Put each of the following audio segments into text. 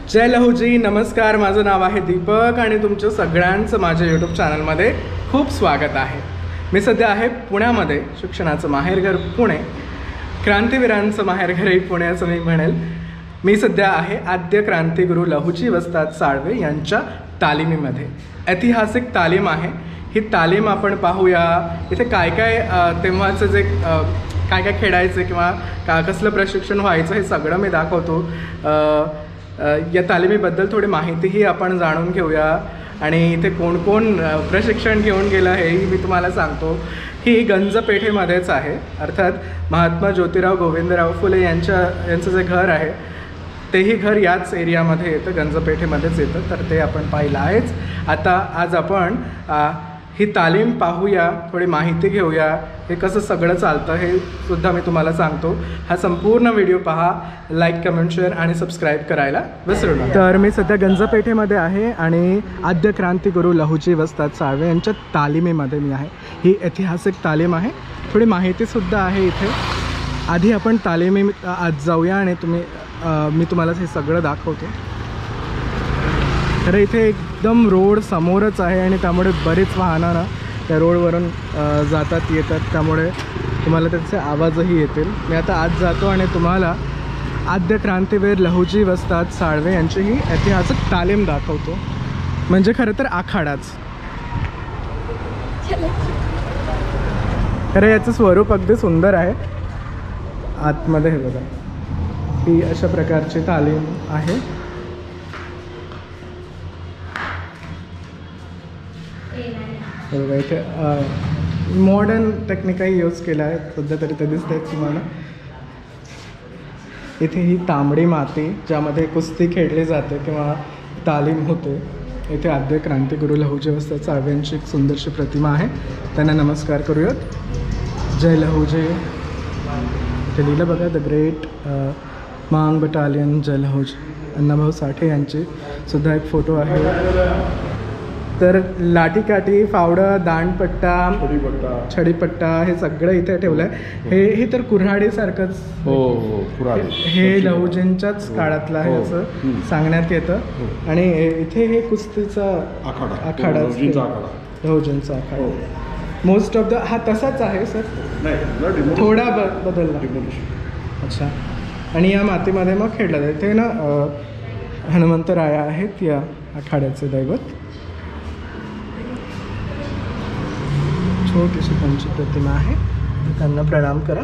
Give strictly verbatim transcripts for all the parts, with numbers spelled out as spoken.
जय लहूजी, नमस्कार. माझं नाव आहे दीपक आणि तुमचं सगळ्यांचं माझ्या यूट्यूब चॅनलमध्ये खूप स्वागत आहे. मी सध्या आहे पुण्यामध्ये. शिक्षणाचं माहेरघर पुणे, क्रांतीवीरांचं माहेरघरही पुणे असं मी म्हणेल. मी सध्या आहे आद्य क्रांतिगुरू लहूजी वस्ताद साळवे यांच्या तालिमीमध्ये. ऐतिहासिक तालीम आहे ही. तालीम आपण पाहूया. इथे काय काय तेव्हाचं जे काय काय खेळायचे किंवा का कसलं प्रशिक्षण व्हायचं हे सगळं मी दाखवतो. या तालिमीबद्दल थोडी माहितीही आपण जाणून घेऊया आणि इथे कोण कोण प्रशिक्षण घेऊन गेलं हेही मी तुम्हाला सांगतो. ही गंजपेठेमध्येच आहे. अर्थात महात्मा ज्योतिराव गोविंदराव फुले यांच्या यांचं जे घर आहे तेही घर याच एरियामध्ये येतं, गंजपेठेमध्येच येतं. तर ते आपण पाहिलं आहेच. आता आज आपण ही तालीम पाहूया, थोडी माहिती घेऊया, हे कसं सगळं चालतं हे सुद्धा मी तुम्हाला सांगतो. हा संपूर्ण व्हिडिओ पहा. लाईक, कमेंट, शेअर आणि सबस्क्राईब करायला विसरू नका. तर मी सध्या गंजपेठेमध्ये आहे आणि आद्य क्रांतिगुरू लहूजी वस्ताद साळवे यांच्या तालिमीमध्ये मी आहे. ही ऐतिहासिक तालीम आहे. थोडी माहितीसुद्धा आहे इथे. आधी आपण तालिमी आज जाऊया आणि तुम्ही मी तुम्हाला हे सगळं दाखवतो. तर इथे एकदम रोड समोरच आहे आणि त्यामुळे बरेच वाहनं ना त्या रोडवरून जातात येतात, त्यामुळे तुम्हाला त्याचे आवाजही येतील. मी आता आज जातो आणि तुम्हाला आद्य क्रांतिवीर लहूजी वस्ताद साळवे यांची ही ऐतिहासिक तालीम दाखवतो. म्हणजे खरं तर आखाडाच. खरं याचं स्वरूप अगदी सुंदर आहे. आतमध्ये हे बघा, ही अशा प्रकारची तालीम आहे. बघा इथे मॉडर्न टेक्निकही यूज केला आहे सध्या तरी ते दिसत आहेत तुम्हाला. इथे ही तांबडी माती ज्यामध्ये कुस्ती खेळली जाते किंवा तालीम होते. इथे आद्य क्रांतिगुरू लहूजी वस्ताद साळवे यांची एक सुंदरशी प्रतिमा आहे. त्यांना नमस्कार करूयात. जय लहूजी. इथे लिहिलं बघा, द ग्रेट मांग बटालियन जय लहूजी. अण्णाभाऊ साठे यांची सुद्धा एक फोटो आहे. तर लाठीकाठी, फावडं, दांडपट्टा, छडीपट्टा हे सगळं इथे ठेवलं आहे. हे हे तर कुऱ्हाडीसारखंच. हो हो, कुऱ्हाडी. हे लहूजींच्याच काळातलं आहे असं सांगण्यात येतं. आणि इथे हे कुस्तीचा आखाडा आखाडा लहूजींचा आखाडा. मोस्ट ऑफ द हा तसाच आहे सर, थोडा ब बदलला. अच्छा. आणि या मातीमध्ये मग खेळला जातं. इथे ना हनुमंतराया आहेत या आखाड्याचे दैवत. छोटीशी त्यांची प्रतिमा आहे, त्यांना प्रणाम करा.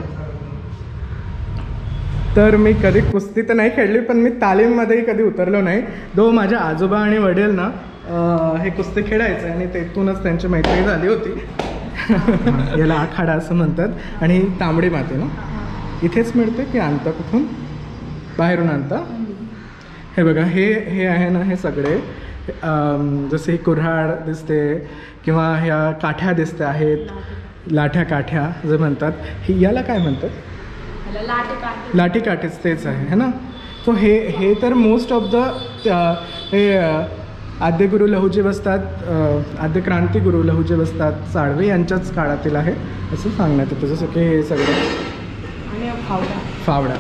तर मी कधी कुस्ती तर नाही खेळली, पण मी तालीममध्येही कधी उतरलो नाही. दो माझ्या आजोबा आणि वडील ना हे कुस्ती खेळायचे आणि तेथूनच त्यांची मैत्री झाली होती. याला आखाडा असं म्हणतात. आणि तांबडी माती ना इथेच मिळते की आणता कुठून, बाहेरून आणता? हे बघा, हे हे आहे ना, हे सगळे जसे ही कुऱ्हाड दिसते किंवा ह्या काठ्या दिसते आहेत, लाठ्या काठ्या जे म्हणतात, ही याला काय म्हणतात? लाठी काठीच तेच आहे है ना. सो हे हे तर मोस्ट ऑफ द हे आद्य गुरु लहूजी वस्ताद आद्य क्रांतिगुरू लहूजी वस्ताद साळवे यांच्याच काळातील आहे असं सांगण्यात येतं. जसं की हे सगळं फावडा फावडा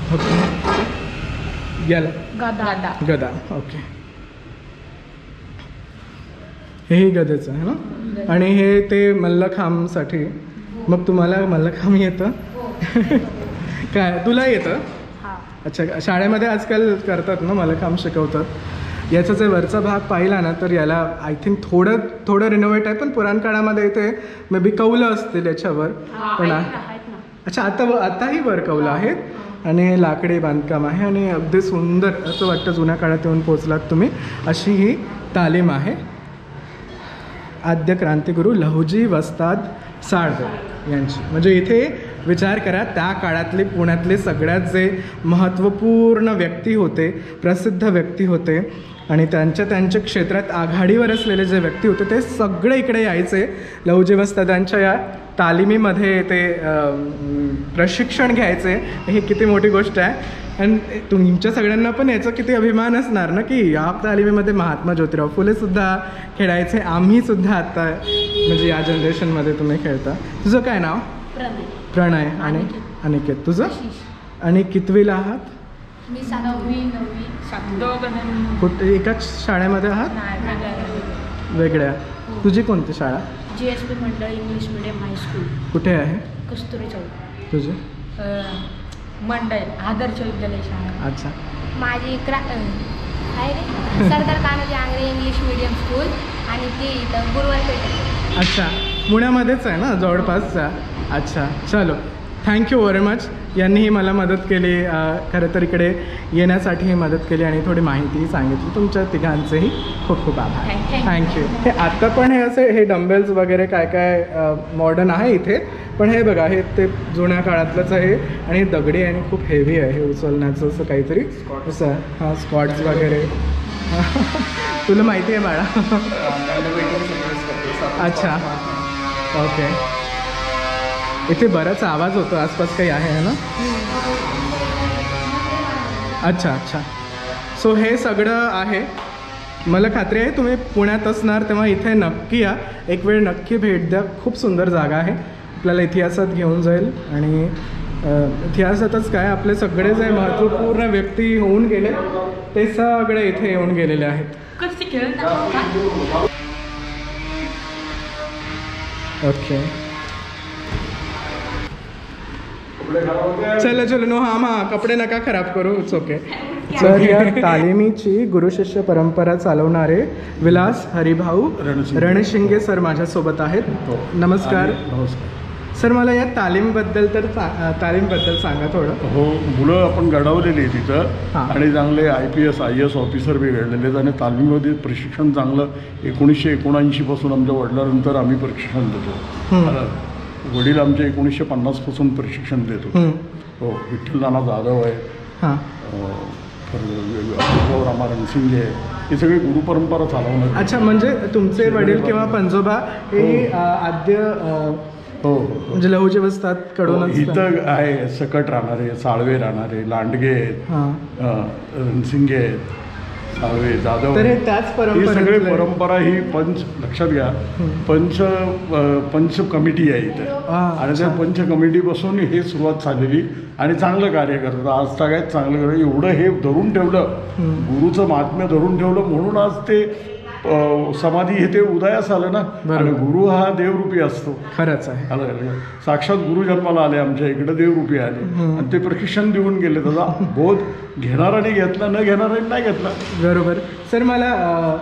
ओके. याला गदा गदा ओके. हेही गदेचं आहे ना. आणि हे ते मल्लखांबसाठी. मग तुम्हाला मल्लखांब येतं? काय तुला येतं? अच्छा. शाळेमध्ये आजकाल करतात ना, मल्लखांब शिकवतात. याचा जे वरचा भाग पाहिला ना तर याला आय थिंक थोडं थोडं रिनोव्हेट आहे, पण पुराण काळामध्ये इथे मे बी कौलं असतील याच्यावर. पण अच्छा, आता आताही वर कौलं आहेत. आणि लाकडी बांधकाम आहे आणि अगदी सुंदर असं वाटतं जुन्या काळात येऊन पोचलात तुम्ही. अशी ही तालीम आहे आद्य क्रांतिगुरू लहूजी वस्ताद साळवे यांची. म्हणजे इथे विचार करा, त्या काळातले पुण्यातले सगळ्यात जे महत्त्वपूर्ण व्यक्ती होते, प्रसिद्ध व्यक्ती होते आणि त्यांच्या त्यांच्या क्षेत्रात आघाडीवर असलेले जे व्यक्ती होते ते सगळे इकडे यायचे. लहूजी वस्तादांच्या या तालिमीमध्ये ते प्रशिक्षण घ्यायचे. ही किती मोठी गोष्ट आहे. आणि तुमच्या सगळ्यांना पण याचा किती अभिमान असणार ना की या तालिमीमध्ये महात्मा ज्योतिराव फुलेसुद्धा खेळायचे. आम्हीसुद्धा आता म्हणजे या जनरेशनमध्ये तुम्ही खेळता. तुझं काय नाव? प्रणय. आणि अनिकेत. तुझं? आणि कितवीला आहात? मी सातवी नववी सातवी कुठे एकाच शाळेमध्ये आहात? नाही वेगळ्या. तुझी कोणती शाळा? जी एस पी मंडळ इंग्लिश मिडियम हायस्कूल. कुठे आहे? कस्तुरी चौक. तुझे? मंडळ आदर्श विद्यालय शाळा. अच्छा. माझी क्रा आहे रे Sardar Kanhoji Angre English medium school आणि ते इथं गुरुवारपेठ. अच्छा, पुण्यामध्येच आहे ना जवळपासचा. अच्छा, चलो थँक्यू व्हेरी मच. यांनीही मला मदत केली, खरं तर इकडे येण्यासाठीही मदत केली आणि थोडी माहितीही सांगितली. तुमच्या तिघांचेही खूप खूप आभार. थँक्यू. हे आत्ता पण हे असे हे डंबेल्स वगैरे काय काय मॉडर्न आहे इथे, पण हे बघा हे ते जुन्या काळातलंच आहे आणि दगडी आणि खूप हेवी आहे हे उचलण्याचं असं काहीतरी असं. हां, स्क्वॉट्स वगैरे. तुला माहिती आहे बाळा? अच्छा, ओके. इथे बराच आवाज होतो, आसपास काही आहे ना? अच्छा अच्छा. सो हे सगळं आहे. मला खात्री आहे तुम्ही पुण्यात असणार तेव्हा इथे नक्की या, एक वेळ नक्की भेट द्या. खूप सुंदर जागा आहे, आपल्याला इतिहासात घेऊन जाईल. आणि इतिहासातच काय आपले सगळे जे महत्त्वपूर्ण व्यक्ती होऊन गेले ते सगळे इथे येऊन गेलेले आहेत. ओके, चलो चलो नो हां हां कपडे नका खराब करू, इट्स ओके. तर या तालिमीची गुरुशिष्य परंपरा चालवणारे विलास हरिभाऊ रणशिंगे सर माझ्यासोबत आहेत. नमस्कार. नमस्कार सर. मला या तालीमबद्दल तर तालीमबद्दल सांगा थोडं. हो, मुलं आपण घडवलेली आहे तिथं. हां. आणि चांगले I P S I S officer बी घडलेले आहेत आणि तालमीमध्ये प्रशिक्षण चांगलं एकोणीसशे एकोणऐंशीपासून आमच्या वडिलांनंतर आम्ही प्रशिक्षण देतो. वडील आमचे एकोणीसशे पन्नासपासून प्रशिक्षण देत होते. हो, विठ्ठल नाना जाधव आहे, हां, रामा रणसिंगे आहे, हे सगळे गुरुपरंपरा चालवणार. अच्छा, म्हणजे तुमचे वडील किंवा पंजोबा हे आद्य हो म्हणजे लहुजी वस्तात कडून इथं आहे. सकट राहणारे, साळवे राहणारे, लांडगे आहेत, रणसिंगे आहेत, साळवे, जाधव. तर हे त्याच ही सगळे परंपरा ही पंच लक्षात घ्या. पंच पंच कमिटी आहे इथे आणि त्या पंच कमिटीपासून हे सुरुवात झालेली आणि चांगलं कार्य करतात. आज सगळ्यात चांगलं करत एवढं हे धरून ठेवलं, गुरुचं महात्म्य धरून ठेवलं म्हणून आज ते समाधी हे ते उदयास आलं ना. आणि गुरु हा देवरूपी असतो. खरंच आहे. आलं साक्षात गुरु जन्माला आले आमच्या इकडे, देवरूपी आले आणि ते प्रशिक्षण देऊन गेले. त्याचा बोध घेणाराने घेतला, न घेणाराने नाही घेतला. बरोबर. सर, मला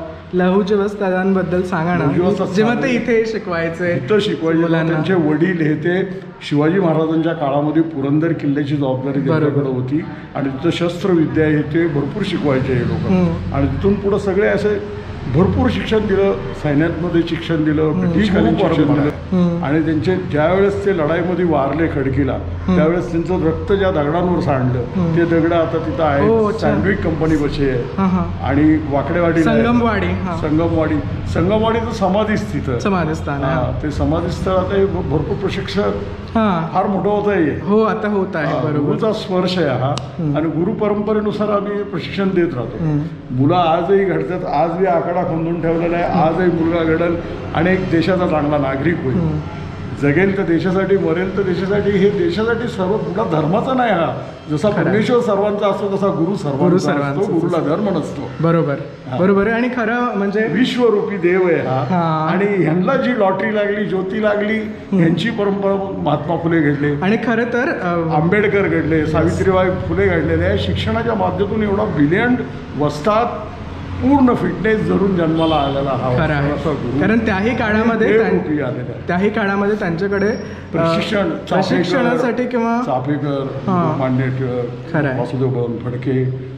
लहुजी वस्तादांबद्दल सांगा ना. जेव्हा ते इथे शिकवायचे, इथं शिकवायचे, त्यांचे वडील हे ते शिवाजी महाराजांच्या काळामध्ये पुरंदर किल्ल्याची जबाबदारी त्यांच्याकडे होती आणि तिथं शस्त्रविद्या हे ते भरपूर शिकवायचे हे लोक. आणि तिथून पुढं सगळे असे भरपूर शिक्षण दिलं, सैन्यातमध्ये शिक्षण दिलं, ब्रिटिशकालीन शिक्षण दिलं. आणि त्यांचे ज्यावेळेस ते लढाईमध्ये वारले खडकीला त्यावेळेस त्यांचं रक्त ज्या दगडांवर सांडलं ते दगड आता तिथं आहे. सँडविक कंपनी बशी आहे आणि वाकडेवाडी, संगमवाडी, संगमवाडी संगमवाडीचं समाधीच तिथं समाधीस्थान. ते समाधीस्थळ आता हे भरपूर प्रशिक्षण फार मोठं होत आहे. हो, आता होत आहे. गुरुचा स्पर्श आहे हा आणि गुरु परंपरेनुसार आम्ही प्रशिक्षण देत राहतो. मुलं आजही घडतात, आज बी आकडा खंदून ठेवलेला आहे. आजही मुलगा घडेल आणि एक देशाचा चांगला नागरिक होईल. जगेल तर देशासाठी, मरेल तर देशासाठी. हे देशासाठी सर्व कुठला धर्माचा नाही हा. जसा परमेश्वर सर्वांचा असतो तसा गुरु सर्वांचा असतो, गुरुला धर्म नसतो. बरोबर बरोबर. आणि खरं म्हणजे विश्वरूपी देव आहे हा. आणि ह्यांना जी लॉटरी लागली, ज्योती लागली, ह्यांची परंपरा महात्मा फुले घडले आणि खरं तर आंबेडकर घडले, सावित्रीबाई फुले घडलेले आहे. शिक्षणाच्या माध्यमातून एवढा ब्रिलियंट वस्तात पूर्ण फिटनेस धरून जन्माला आलेला हा खरं आहे. कारण त्याही काळामध्ये त्याही काळामध्ये त्यांच्याकडे प्रशिक्षण प्रशिक्षणासाठी किंवा चाफेकर, मान्य टिळक, वासुदेव बळवंत फडके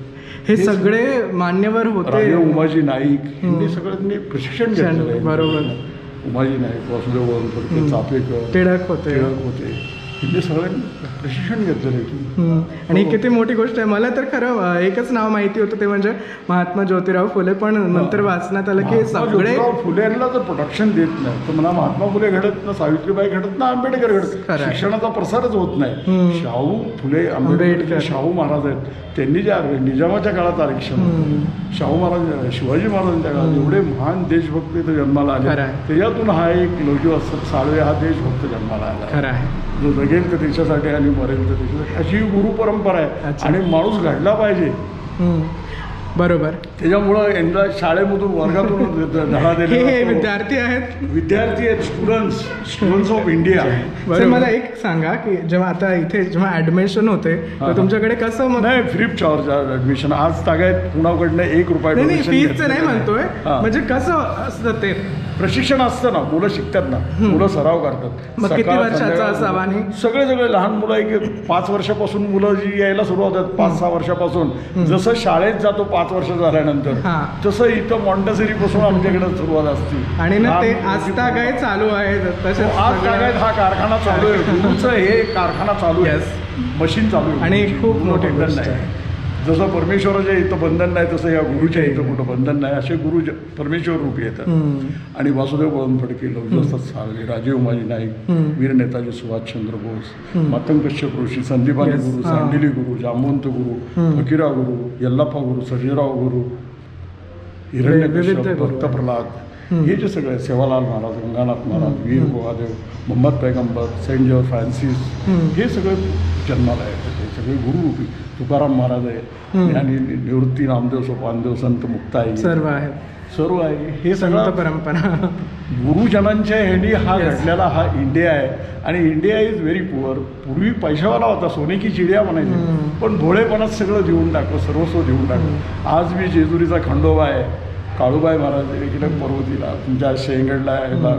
हे सगळे मान्यवर होते. उमाजी नाईक यांनी सगळ्यांनी प्रशिक्षण घेतलं. बरोबर. उमाजी नाईक, वासुदेव बळवंत फडके, चाफेकर, टिळक होते टिळक होते हे सगळ्यांनी प्रशिक्षण घेतलेलं. आणि किती मोठी गोष्ट आहे. मला तर खरं एकच नाव माहिती होतं ते म्हणजे महात्मा ज्योतिराव फुले, पण नंतर वाचण्यात आलं की सगळे फुलेंना जर प्रोटेक्शन देत नाही तर मला महात्मा फुले घडत ना, सावित्रीबाई घडत ना, आंबेडकर घडत. शिक्षणाचा प्रसारच होत नाही. शाहू फुले, आंबेडकर, शाहू महाराज आहेत त्यांनी जे निजामाच्या काळात आरक्षण, शाहू महाराज शिवाजी महाराजांच्या काळात एवढे महान देशभक्त इथं जन्माला आले, त्याच्यातून हा एक लवजी वत्स साळवे हा देशभक्त जन्माला आला खरं आहे, जो जगेल तर देशासाठी आणि मरेल तर देशासाठी, अशी गुरु परंपरा आहे आणि माणूस घडला पाहिजे. बरोबर. त्याच्यामुळं यांना शाळेमधून वर्गातून धडा दिले. हे विद्यार्थी आहेत, विद्यार्थी आहेत, students students of India. Sir मला एक सांगा की जेव्हा आता इथे जेव्हा ऍडमिशन होते तर तुमच्याकडे कसं? नाही, फ्री चार्ज ऍडमिशन. आज तागायत कुणाकडनं एक रुपया फीचं नाही म्हणतोय, म्हणजे कसं असतं ते प्रशिक्षण असतं ना, मुलं शिकतात ना, मुलं सराव करतात. मग किती वर्षाचा असावा? आणि सगळे सगळे लहान मुलं एक पाच वर्षापासून मुलं जी यायला सुरुवात होतात, पाच सहा वर्षापासून. जसं शाळेत जातो पाच वर्ष झाल्यानंतर, तसं इथं मॉन्टेसरी पासून आमच्याकडे सुरुवात असते. आणि ना ते आजता काय चालू आहे तसं आज तागायत हा कारखाना चालू आहे, गुरुचं हे कारखाना चालू आहे, मशीन चालू आहे आणि खूप मोठे बंधन आहे. जसं परमेश्वराच्या इथं बंधन नाही तसं या गुरुच्या इथं कुठं बंधन नाही. असे गुरु परमेश्वर रूपी येतात. आणि वासुदेव बळवंत फडके, लवजी वस्ताद साळवे, राजे उमाजी नाईक, वीर नेताजी सुभाषचंद्र बोस, मातंग कश्यप ऋषी, संदीपानी गुरु, सांडिली गुरु, जामवंत गुरु, फकीरा गुरु, यल्लाप्पा गुरु, सर्जेराव गुरु, हिरण्यकश्यप, भक्त प्रल्हाद, हे जे सगळे, सेवालाल महाराज, गंगानाथ महाराज, वीर गोवादेव, मोहम्मद पैगंबर, सेंट जॉर्ज फ्रान्सिस, हे सगळे जन्माला आहेत. ते सगळे गुरुरूपी. तुकाराम महाराज आहे आणि निवृत्ती नामदेव सोपानदेव, संत मुक्ताई, सर्व आहे सर्व आहे. हे सगळं परंपरा गुरुजनांच्या ह्यांनी हा घडलेला हा इंडिया आहे. आणि इंडिया इज व्हेरी पुअर. पूर्वी पैशावाला होता, सोने की चिडिया म्हणायचे, पण भोळेपणात सगळं देऊन टाकलं, सर्वस्व देऊन टाकलं. आज मी जेजुरीचा खंडोबा आहे, काळूबाई महाराज देखील पर्वतीला, तुमच्या शेंगडला ह्याला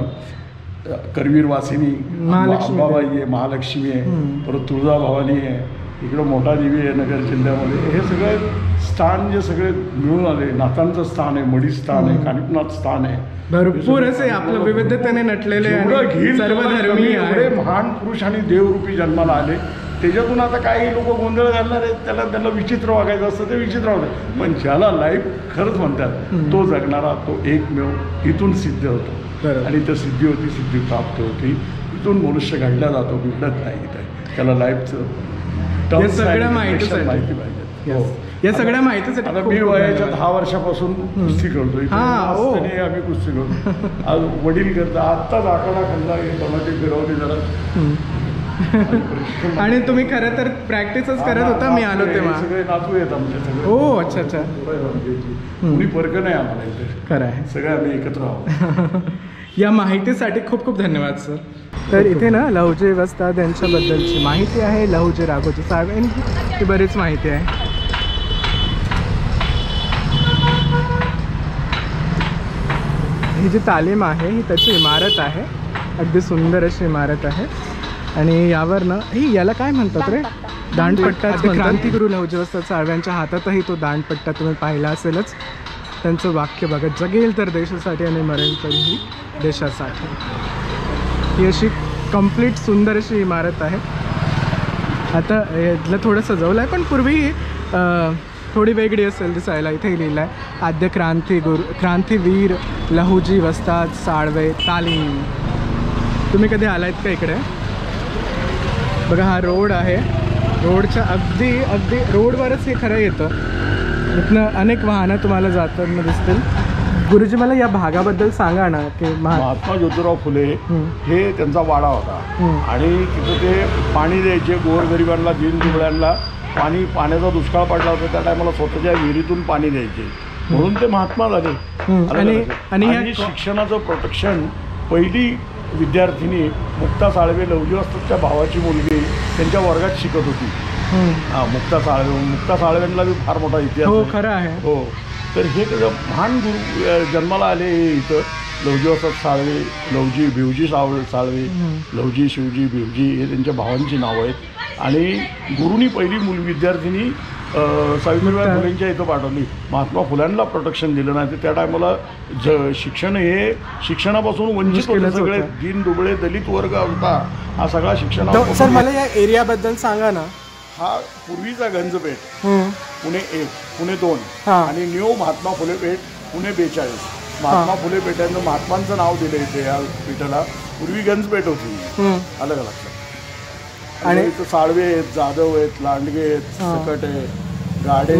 करवीर वासिनी अंबाबाई आहे, महालक्ष्मी आहे, परत तुळजाभवानी आहे, इकडं मोठा देवी आहे नगर जिल्ह्यामध्ये. हे सगळे स्थान जे सगळे मिळून आले, नाथांचं स्थान आहे, मडी स्थान आहे, कानिपनाथ स्थान आहे, भरपूर असे आपलं विविधतेने नटलेले सर्वधर्मी एवढे महान पुरुष आणि देवरूपी जन्माला आले. त्याच्यातून आता काही लोक गोंधळ घालणार आहेत, त्याला त्यांना विचित्र वागायचं असतं, ते विचित्र वागतात. पण ज्याला लाईफ खरंच म्हणतात तो जगणारा, तो एकमेव इथून सिद्ध होतो. आणि त्या सिद्धी होती, सिद्धी प्राप्त होती. इथून मनुष्य घडला जातो, बिघडत नाही. इथे त्याला लाईफचं सगळं माहिती माहिती पाहिजे. या सगळ्या माहितीसाठी आता मी वयाच्या दहा वर्षापासून कुस्ती करतोय, आम्ही कुस्ती करतो. आज वडील करता, आत्ताच आकडा खाल्ला, टमाटे फिरवली जरा. आणि तुम्ही खरं तर प्रॅक्टिसच करत होता, मी आलो तेव्हा. सगळे नातू आहेत आमचे सगळे. हो, अच्छा अच्छा. कुणी फरक नाही आम्हाला इथे, खरं आहे. सगळे आम्ही एकत्र आहोत. या माहितीसाठी खूप खूप धन्यवाद सर. तर इथे ना लहुजी वस्ताद यांच्याबद्दलची माहिती आहे, लहुजी राघोजी साळवे यांची बरीच माहिती आहे. ही जी तालीम आहे ही त्याची इमारत आहे, अगदी सुंदर अशी इमारत आहे. आणि यावर ना ही याला काय म्हणतात रे, दांडपट्टा. क्रांतिगुरू लहुजी वस्ताद साळव्यांच्या हातातही तो दांडपट्टा तुम्ही पाहिला असेलच. त्यांचं वाक्य बघा, जगेल तर देशासाठी आणि मरेल तरीही देशासाठी. ही अशी कंप्लीट सुंदर अशी इमारत आहे. आता यातलं थोडं सजवलं आहे, पण पूर्वी थोडी वेगळी असेल दिसायला. इथे लिहिलं आहे, आद्य क्रांतिगुरू क्रांतिवीर लहुजी वस्ताद साळवे तालीम. तुम्ही कधी आलायत का इकडे? बघा हा रोड आहे, रोडच्या अगदी अगदी रोडवरच हे खरं येतं. इथनं अनेक वाहनं तुम्हाला जाताना दिसतील. गुरुजी मला या भागाबद्दल सांगा ना, की महात्मा ज्योतिराव फुले हे त्यांचा वाडा होता आणि तिथं ते पाणी द्यायचे गोरगरिबांना, दीनदुबळ्यांना. पाणी पाण्याचा दुष्काळ पडला होता त्या टायमाला स्वतःच्या विहिरीतून पाणी द्यायचे, म्हणून ते महात्मा झाले. आणि शिक्षणाचं प्रोटेक्शन, पहिली विद्यार्थिनी मुक्ता साळवे लहुजी वस्तादच्या भावाची मुलगी त्यांच्या वर्गात शिकत होती. हां, मुक्ता साळवे. मुक्ता साळवेंना बी फार मोठा इतिहास. हो, खरं आहे. हो, तर हे त्याचं महान गुरु जन्माला आले इथं. लहुजी वस्ताद साळवे, लहुजी भिवजी साळवे साळवे लहुजी शिवजी भिवजी हे त्यांच्या भावांची नावं आहेत. आणि गुरुनी पहिली मूल विद्यार्थिनी सावित्रीबाई फुलेंच्या इथं पाठवली. महात्मा फुल्यांना प्रोटेक्शन दिलं नाही, तर त्या टायमाला ज शिक्षण हे शिक्षणापासून वंचित होते सगळे. दीन दुबळे दलित वर्ग होता हा सगळा शिक्षण. सर मला या एरियाबद्दल सांगा ना. हा पूर्वीचा गंजपेठ, पुणे एक, पुणे दोन आणि न्यू महात्मा फुले पेठ पुणे बेचाळीस. महात्मा फुले पेठांचं महात्मांचं नाव दिलं इथे या पेठाला. पूर्वी गंजपेठ होती. अलग अलग. आणि इथं साळवे आहेत, जाधव आहेत, लांडगे आहेत, सकट आहे, गाडे.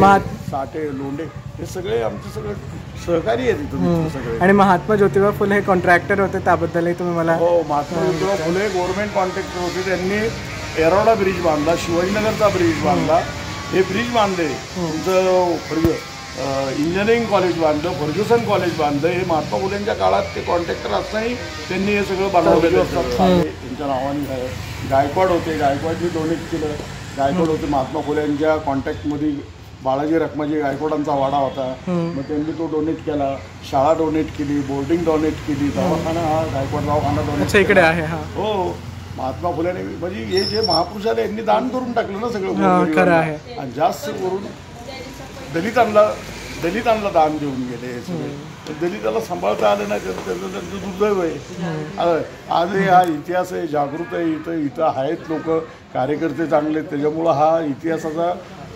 साठे लोंढे हे सगळे आमचे सगळे सहकारी आहेत इथून इथले सगळे. आणि महात्मा ज्योतिबा फुले हे कॉन्ट्रॅक्टर होते, त्याबद्दलही तुम्ही मला. हो, महात्मा ज्योतिबा फुले गव्हर्नमेंट कॉन्ट्रॅक्टर होते. त्यांनी एरोडा ब्रिज बांधला, शिवाजीनगरचा ब्रिज बांधला, हे ब्रिज बांधले. तुमचं फर्ग इंजिनिअरिंग कॉलेज बांधलं, फर्ग्युसन कॉलेज बांधलं. हे महात्मा फुलेंच्या काळात ते कॉन्ट्रॅक्टर असतानाही त्यांनी हे सगळं बनवलेलं असतात. त्यांच्या नावाने आहे. गायकवाड होते, गायकवाडनी डोनेट केलं. गायकवाड होते महात्मा फुलेंच्या कॉन्टॅक्टमध्ये. बाळाजी रखमाजी गायकवाडांचा वाडा होता, मग त्यांनी तो डोनेट केला. शाळा डोनेट केली, बोर्डिंग डोनेट केली, दवाखाना हा गायकवाड दवाखाना डोनेट इकडे आहे. हो, महात्मा फुलेने म्हणजे हे जे महापुरुष आले यांनी दान करून टाकलं ना सगळं. खरं आहे. आणि जास्त करून दलितांना दलितांना दान देऊन गेले हे सगळे. दलिताला सांभाळता आलं नाही, त्याचं त्यांचं दुर्दैव आहे. आज हा इतिहास आहे, जागृत आहे. इथं इथं आहेत लोक, कार्यकर्ते चांगले, त्याच्यामुळं हा इतिहासाचा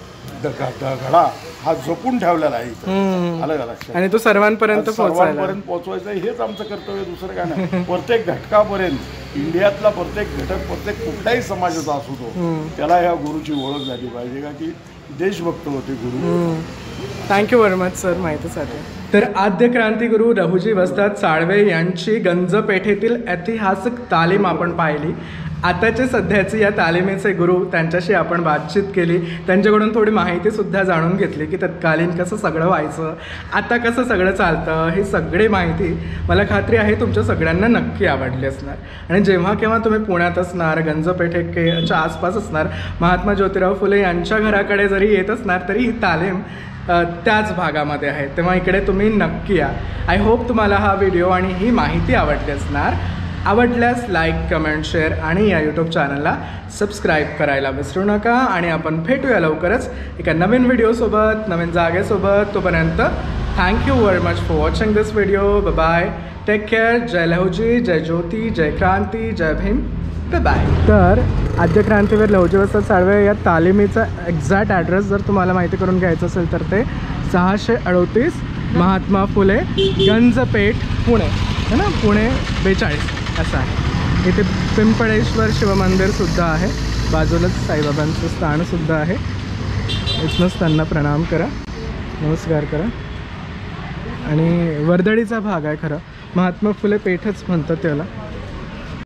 घडा हा जपून ठेवलेला आहे इथं. आलं का लक्षात? आणि तो सर्वांपर्यंत सर्वांपर्यंत पोहोचवायचा हेच आमचं कर्तव्य, दुसरं काय नाही. प्रत्येक घटकापर्यंत, इंडियातला प्रत्येक घटक, प्रत्येक कुठल्याही समाजाचा असू तो, त्याला ह्या गुरुची ओळख झाली पाहिजे का की देशभक्त होते गुरु. थँक्यू व्हेरी मच सर माहितीसाठी. तर आद्य क्रांतिगुरू रहुजी वस्ताद साळवे यांची गंजपेठेतील ऐतिहासिक तालीम आपण पाहिली. आताचे सध्याचे या तालिमेचे गुरु, त्यांच्याशी आपण बातचीत केली, त्यांच्याकडून थोडी माहितीसुद्धा जाणून घेतली की तत्कालीन कसं सगळं व्हायचं, आता कसं सगळं चालतं. ही सगळी माहिती मला खात्री आहे तुमच्या सगळ्यांना नक्की आवडली असणार. आणि जेव्हा केव्हा तुम्ही पुण्यात असणार, गंजपेठेच्या आसपास असणार, महात्मा ज्योतिराव फुले यांच्या घराकडे जरी येत असणार तरी ही तालीम त्याच भागामध्ये आहे, तेव्हा इकडे तुम्ही नक्की या. आय होप तुम्हाला हा व्हिडिओ आणि ही माहिती आवडली असणार. आवडल्यास लाईक, कमेंट, शेअर आणि या यूट्यूब चॅनलला सबस्क्राईब करायला विसरू नका. आणि आपण भेटूया लवकरच एका नवीन व्हिडिओसोबत, नवीन जागेसोबत. तोपर्यंत thank you very much for watching this video. Bye, take care. जय लहुजी, जय ज्योती, जय क्रांती, जय भीम. बाय. तर आद्य क्रांतीवीर लहुजी वस्ताद साळवे या तालिमीचा एक्झॅक्ट ॲड्रेस जर तुम्हाला माहिती करून घ्यायचं असेल तर ते सहाशे अडोतीस महात्मा फुले गंजपेठ पुणे है ना, पुणे बेचाळीस असं आहे. इथे पिंपळेश्वर शिवमंदिरसुद्धा आहे, बाजूलाच साईबाबांचं स्थानसुद्धा आहे. इथनंच त्यांना प्रणाम करा, नमस्कार करा. आणि वर्दळीचा भाग आहे खरं, महात्मा फुले पेठच म्हणतात त्याला.